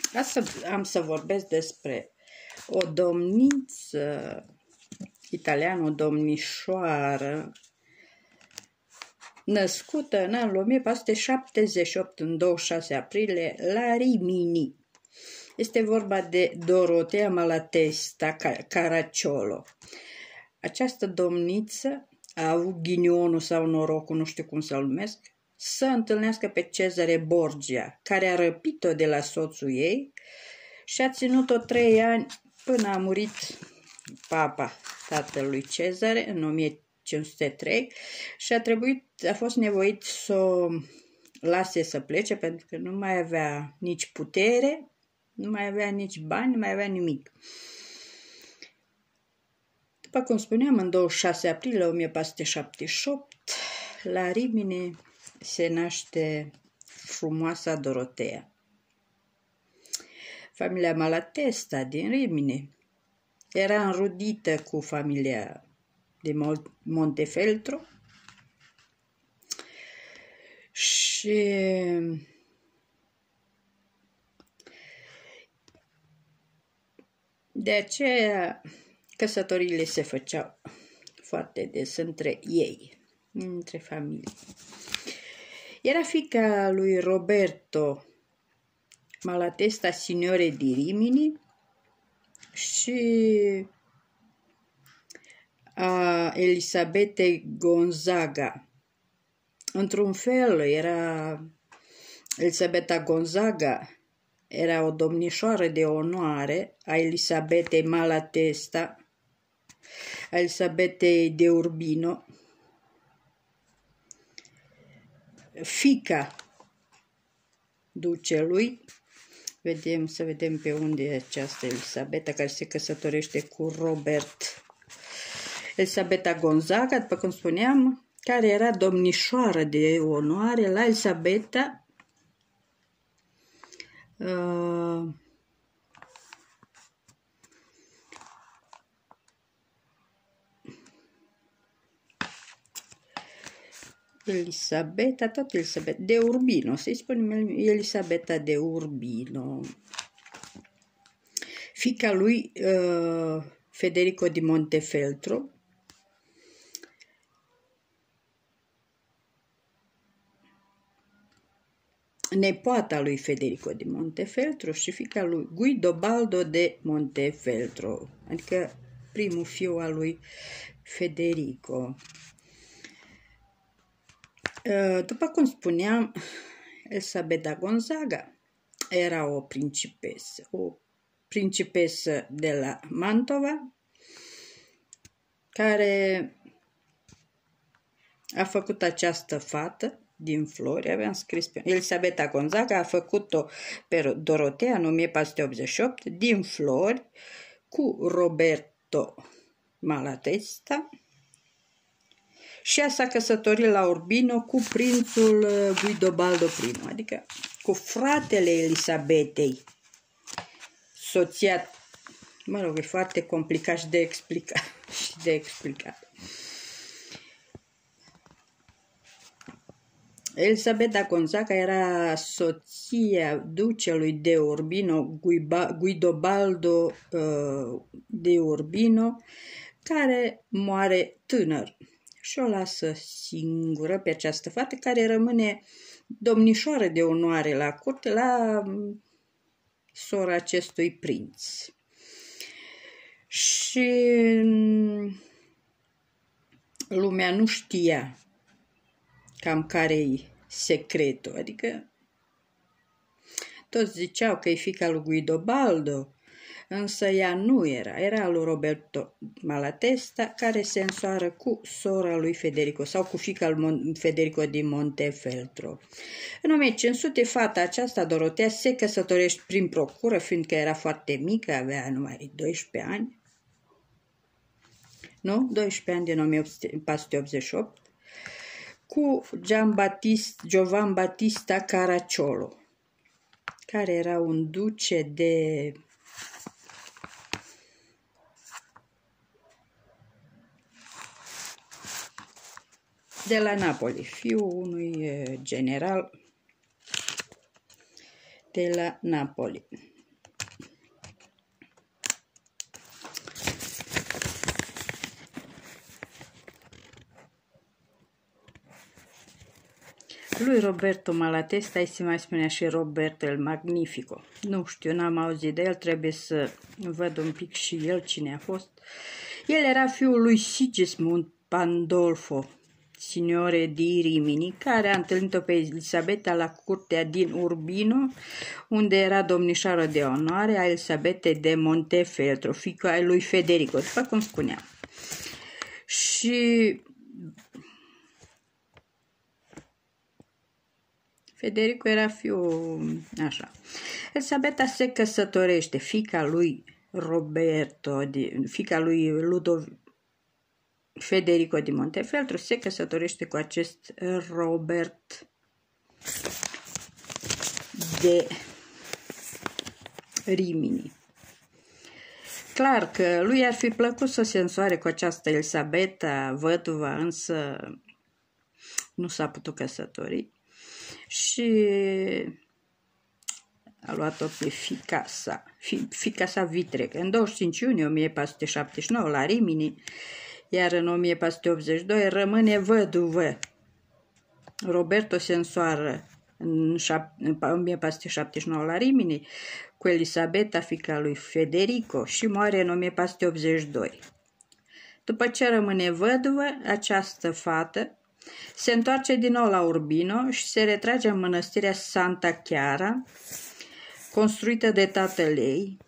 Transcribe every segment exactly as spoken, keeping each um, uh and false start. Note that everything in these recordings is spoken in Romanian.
Astăzi am să vorbesc despre o domniță italiană, o domnișoară, născută în anul o mie patru sute șaptezeci și opt, în douăzeci și șase aprilie, la Rimini. Este vorba de Dorotea Malatesta Caracciolo. Această domniță a avut ghinionul sau norocul, nu știu cum să-l numesc, să întâlnească pe Cezare Borgia, care a răpit-o de la soțul ei și a ținut-o trei ani până a murit papa tatălui Cezare în o mie cinci sute trei și a trebuit, a fost nevoit să o lase să plece pentru că nu mai avea nici putere, nu mai avea nici bani, nu mai avea nimic. După cum spuneam, în douăzeci și șase aprilie o mie patru sute șaptezeci și opt, la Rimini se naște frumoasa Dorotea. Familia Malatesta din Rimini era înrudită cu familia de Montefeltro și de aceea căsătoriile se făceau foarte des între ei, între familii. Era fiica lui Roberto Malatesta, signore di Rimini, și a Elisabete Gonzaga. Într-un fel, era Elisabeta Gonzaga era o domnișoară de onoare a Elisabetei Malatesta, a Elisabetei de Urbino, fiica ducelui. Vedem, să vedem pe unde e această Elisabeta care se căsătorește cu Robert. Elisabeta Gonzaga, după cum spuneam, care era domnișoară de onoare la Elisabeta uh, Elisabeta, tot Elisabeta de Urbino, să-i spunem Elisabeta de Urbino, fiica lui uh, Federico di Montefeltro, nepoata lui Federico di Montefeltro și fiica lui Guidobaldo de Montefeltro, adică primul fiu al lui Federico. După cum spuneam, Elisabeta Gonzaga era o principesă, o principesă de la Mantova, care a făcut această fată din flori. Aveam scris pe Elisabeta Gonzaga a făcut-o pe Dorotea în o mie patru sute optzeci și opt din flori cu Roberto Malatesta și ea s-a căsătorit la Urbino cu prințul Guidobaldo I, adică cu fratele Elisabetei, soția, mă rog, e foarte complicat și de explicat. și de explicat. Elisabeta Gonzaga era soția ducelui de Urbino, Guidobaldo uh, de Urbino, care moare tânăr și o lasă singură pe această fată, care rămâne domnișoară de onoare la curte, la sora acestui prinț. Și lumea nu știa cam care-i secretul, adică toți ziceau că e fiica lui Guidobaldo, însă ea nu era, era lui Roberto Malatesta, care se însoară cu sora lui Federico sau cu fiica lui Federico di Montefeltro. În o mie cinci sute, fata aceasta, Dorotea, se căsătorește prin procură, fiindcă era foarte mică, avea numai doisprezece ani, nu? doisprezece ani din o mie patru sute optzeci și opt, cu Gian Battista, Giovan Battista Caracciolo, care era un duce de de la Napoli, fiul unui general de la Napoli. Lui Roberto Malatesta îi se mai spunea și Roberto el Magnifico. Nu știu, n-am auzit de el, trebuie să văd un pic și el cine a fost. El era fiul lui Sigismund Pandolfo, signore di Rimini, care a întâlnit-o pe Elisabeta la curtea din Urbino, unde era domnișoară de onoare a Elisabetei de Montefeltro, fiica a lui Federico, după cum spuneam. Și Federico era fiul, așa. Elisabeta se căsătorește, fiica lui Roberto, fiica lui Ludovic, Federico di Montefeltro, se căsătorește cu acest Robert de Rimini. Clar că lui ar fi plăcut să se însoare cu această Elisabeta, văduva, însă nu s-a putut căsători și a luat-o pe fiica sa, fiica sa vitregă. În douăzeci și cinci iunie o mie patru sute șaptezeci și nouă la Rimini, iar în o mie patru sute optzeci și doi rămâne văduvă. Roberto se însoară în o mie patru sute șaptezeci și nouă la Rimini cu Elisabeta, fiica lui Federico, și moare în o mie patru sute optzeci și doi. După ce rămâne văduvă, această fată se întoarce din nou la Urbino și se retrage în mănăstirea Santa Chiara, construită de tatăl ei.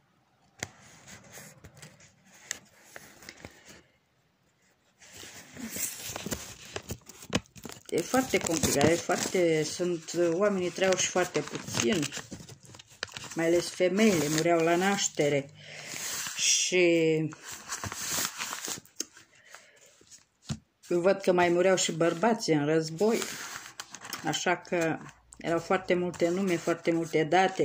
E foarte complicat, e foarte, sunt, oamenii trăiau și foarte puțin, mai ales femeile mureau la naștere și văd că mai mureau și bărbații în război, așa că erau foarte multe nume, foarte multe date.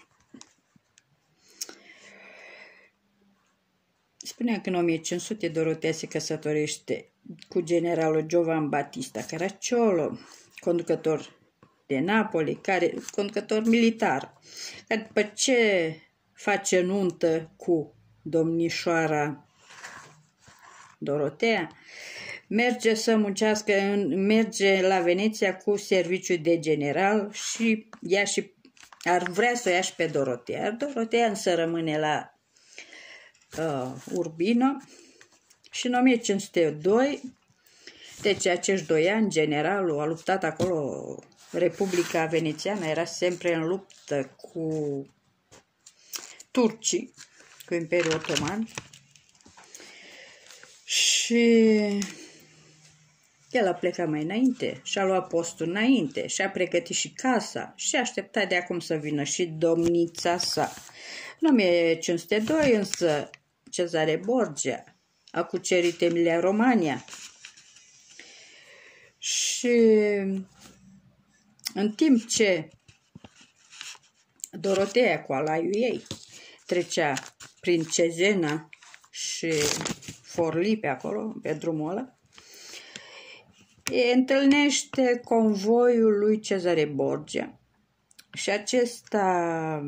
Spunea că în o mie cinci sute Dorotea se căsătorește cu generalul Giovan Battista Caracciolo, conducător de Napoli, care, conducător militar, care după ce face nuntă cu domnișoara Dorotea, merge să muncească, merge la Veneția cu serviciu de general și ea și ar vrea să o ia și pe Dorotea. Dorotea însă rămâne la uh, Urbino și în o mie cinci sute doi, deci acești doi ani, generalul a luptat acolo, Republica Venețiană era sempre în luptă cu turcii, cu Imperiul Otoman, și el a plecat mai înainte și a luat postul înainte și a pregătit și casa și a așteptat de acum să vină și domnița sa. În o mie cinci sute doi însă Cezare Borgia a cucerit Emilia-Romagna și în timp ce Dorotea cu alaiul ei trecea prin Cezena și Forlì pe acolo, pe drumul ăla, întâlnește convoiul lui Cezare Borgia și acesta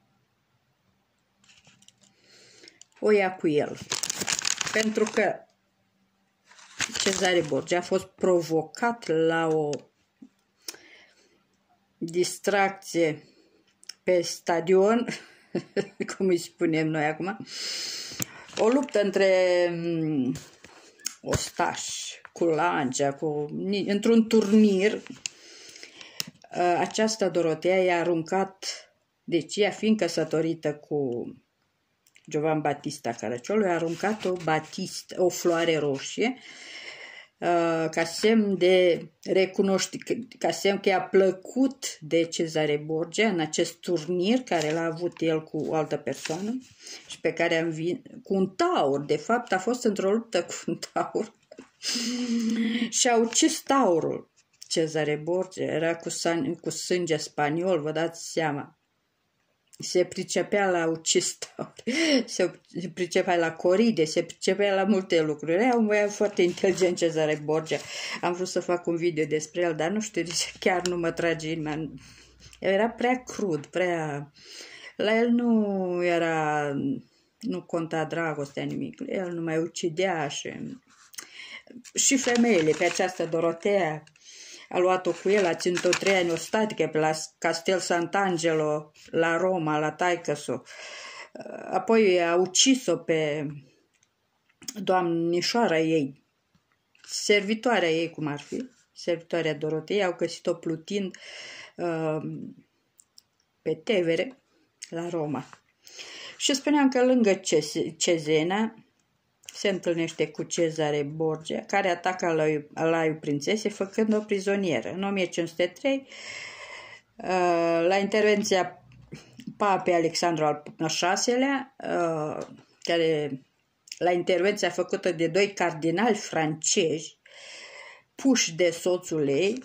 o ia cu el. Pentru că Cezare Borgia a fost provocat la o distracție pe stadion, cum îi spunem noi acum, o luptă între ostași, cu lancia, cu, într-un turnir. Această Dorotea i-a aruncat, deci ea fiind căsătorită cu Giovan Battista Caracciolo, i-a aruncat o, batist, o floare roșie ca semn de recunoștință, ca semn că i-a plăcut de Cezare Borgia în acest turnir care l-a avut el cu o altă persoană și pe care a învins cu un taur. De fapt, a fost într-o luptă cu un taur și a ucis taurul. Cezare Borgia era cu, cu sânge spaniol, vă dați seama. Se pricepea la ucis tauri, se pricepea la coride, se pricepea la multe lucruri. Era un băiat foarte inteligent, Cezare Borgia. Am vrut să fac un video despre el, dar nu știu de ce chiar nu mă trage inima. Era prea crud, prea... La el nu era... nu conta dragostea nimic. El nu mai ucidea și... și femeile, pe această Dorotea, a luat-o cu el, a ținut-o trei ani ostatică pe la Castel Sant'Angelo, la Roma, la taică-s-o. Apoi a ucis-o pe doamnișoara ei, servitoarea ei, cum ar fi, servitoarea Dorotei, au găsit-o plutind uh, pe Tevere, la Roma. Și spuneam că lângă Cezena se întâlnește cu Cezare Borgia, care atacă alaiul prințesei, făcând-o prizonieră. În o mie cinci sute trei, la intervenția papei Alexandru al șaselea, care, la intervenția făcută de doi cardinali francezi, puși de soțul ei,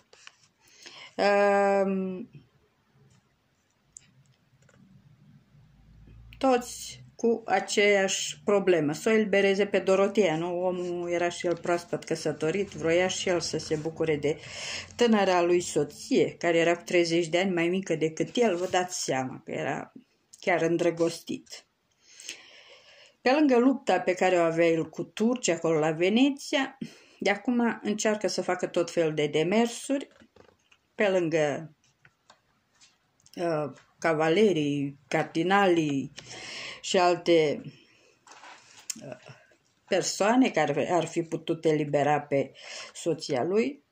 toți cu aceeași problemă, să o elibereze pe Dorotea, nu? Omul era și el proaspăt căsătorit, vroia și el să se bucure de tânăra lui soție, care era cu treizeci de ani mai mică decât el, vă dați seama că era chiar îndrăgostit. Pe lângă lupta pe care o avea el cu turci acolo la Veneția, de acum încearcă să facă tot felul de demersuri, pe lângă uh, cavalerii, cardinalii și alte persoane care ar fi putut elibera pe soția lui,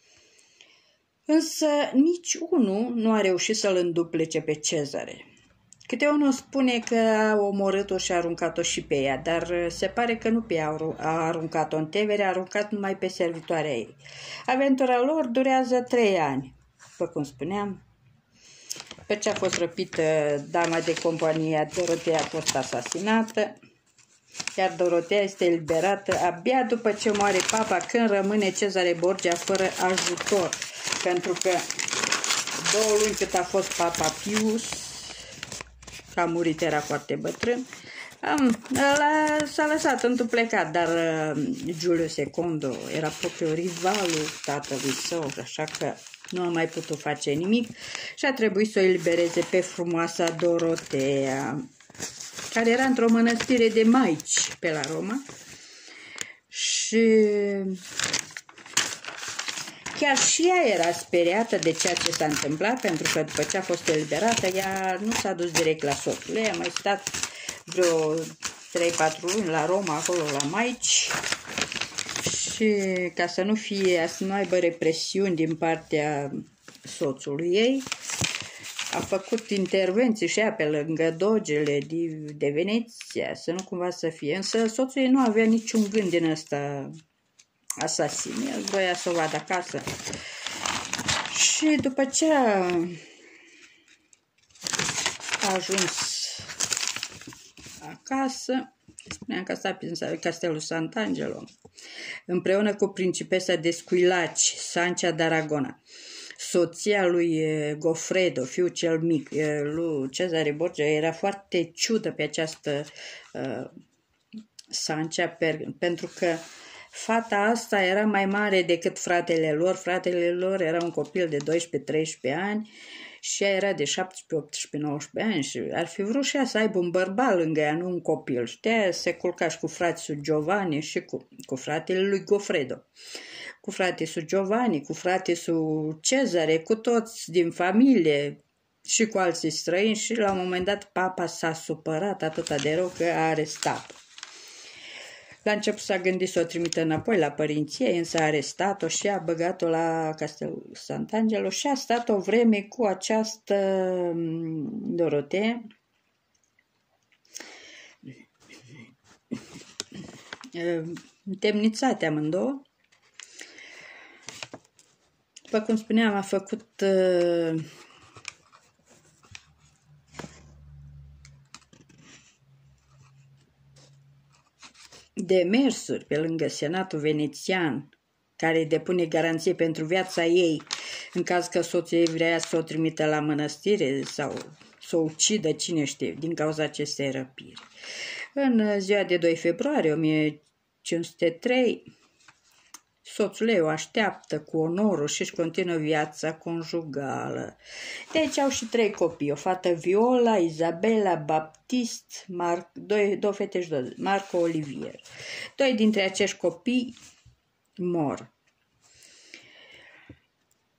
însă nici unul nu a reușit să-l înduplece pe Cezare. Câte unul spune că a omorât-o și a aruncat-o și pe ea, dar se pare că nu pe ea a aruncat-o în Tevere, a aruncat numai pe servitoarea ei. Aventura lor durează trei ani, după cum spuneam. Pe ce a fost răpită dama de companie, Dorotea a fost asasinată, iar Dorotea este eliberată abia după ce moare papa, când rămâne Cezare Borgia fără ajutor, pentru că două luni cât a fost papa Pius, că a murit, era foarte bătrân, s-a lăsat întâmplecat, dar uh, Giulio secundul era propriu rivalul tatălui său, așa că nu a mai putut face nimic și a trebuit să o elibereze pe frumoasa Dorotea, care era într-o mănăstire de maici pe la Roma. Și chiar și ea era speriată de ceea ce s-a întâmplat, pentru că după ce a fost eliberată, ea nu s-a dus direct la soțul ei, a mai stat vreo trei patru luni la Roma, acolo la maici, și ca să nu fie, să nu aibă represiuni din partea soțului ei, a făcut intervenții și ea pe lângă dogele de, de Veneția, să nu cumva să fie. Însă soțul ei nu avea niciun gând din ăsta asasin. El voia să o vadă acasă. Și după ce a, a ajuns acasă, spuneam că a stat prin Castelul Sant'Angelo, împreună cu principesa de Squillaci, Sancia d'Aragona, soția lui Goffredo, fiul cel mic, lui Cezare Borgia, era foarte ciudă pe această uh, Sancia, per, pentru că fata asta era mai mare decât fratele lor. Fratele lor era un copil de doisprezece treisprezece ani și ea era de șaptesprezece optsprezece nouăsprezece ani și ar fi vrut și ea să aibă un bărbat lângă ea, nu un copil. Știa, se culca și cu fratele Giovanni și cu, cu fratele lui Goffredo. Cu fratele Giovanni, cu fratele Cezare, cu toți din familie și cu alții străini, și la un moment dat papa s-a supărat atât de rău că a arestat-o. La început s-a gândit să o trimită înapoi la părinție, însă a arestat-o și a băgat-o la Castelul Sant'Angelo și a stat o vreme cu această Dorotea, întemnițate amândouă. După cum spuneam, a făcut uh, demersuri pe lângă Senatul Venețian, care depune garanție pentru viața ei în caz că soțul ei vrea să o trimită la mănăstire sau să o ucidă, cine știe, din cauza acestei răpiri. În ziua de doi februarie o mie cinci sute trei, soțul ei o așteaptă cu onorul și își continuă viața conjugală. Deci au și trei copii, o fată Viola, Isabela, Baptist, Mar doi, două fete și două, Marco Olivier. Doi dintre acești copii mor.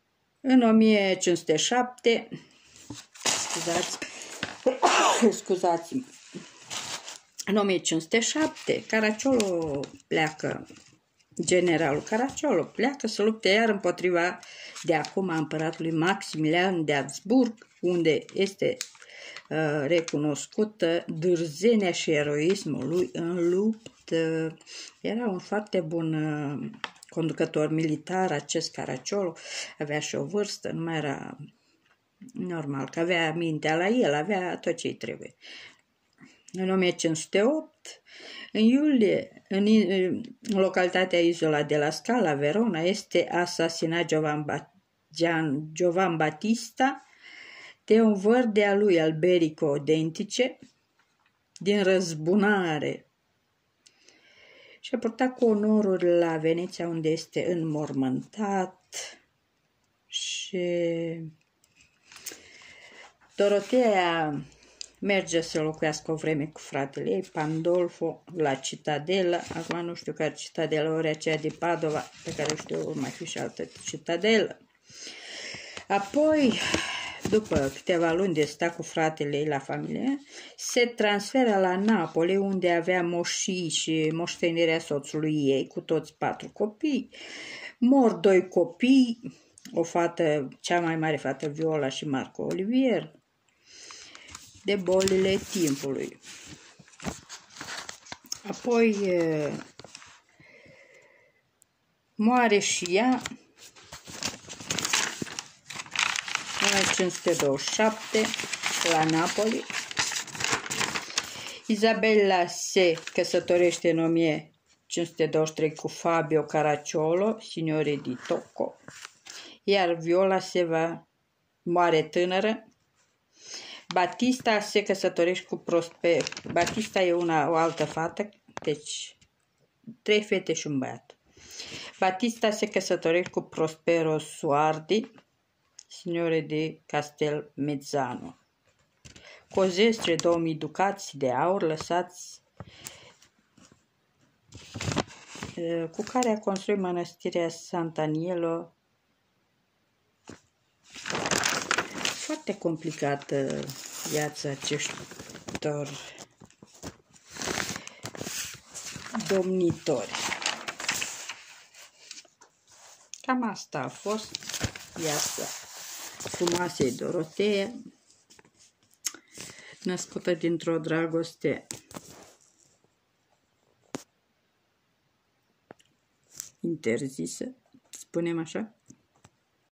În o mie cinci sute șapte, scuzați, scuzați-mă, în o mie cinci sute șapte, Caracciolo pleacă, generalul Caracciolo pleacă să lupte iar împotriva de acum a împăratului Maximilian de Habsburg, unde este uh, recunoscută dârzenia și eroismul lui în luptă. Era un foarte bun uh, conducător militar acest Caracciolo, avea și o vârstă, nu mai era normal, că avea mintea la el, avea tot ce-i trebuie. În o mie cinci sute opt, în iulie, în, în localitatea Isola de la Scala, Verona, este asasinat Giovan, ba Gian, Giovan Battista de un văr de-a lui Alberico Dentice din răzbunare și a purtat cu onoruri la Veneția, unde este înmormântat. Și Dorotea merge să locuiască o vreme cu fratele ei, Pandolfo, la Citadelă. Acum nu știu care Citadelă, ori aceea de Padova, pe care știu, mai fi și altă Citadelă. Apoi, după câteva luni de sta cu fratele ei la familie, se transferă la Napoli, unde avea moșii și moștenirea soțului ei, cu toți patru copii. Mor doi copii, o fată, cea mai mare fată, Viola, și Marco Olivier, de bolile timpului. Apoi moare și ea în o mie cinci sute douăzeci și șapte la Napoli. Isabella se căsătorește în o mie cinci sute douăzeci și trei cu Fabio Caracciolo, signore di Tocco, iar Viola se va moare tânără. Battista se căsătorește cu Prosper. Battista e una, o altă fată, deci trei fete și un băiat. Battista se căsătorește cu Prospero Suardi, signore de Castel Mezzano. Cozestre două mii ducați de aur lăsați, cu care a construit mănăstirea Sant'Aniello. Foarte complicată viața acestor domnitori. Cam asta a fost viața frumoasei Dorotea, născută dintr-o dragoste interzisă, spunem așa.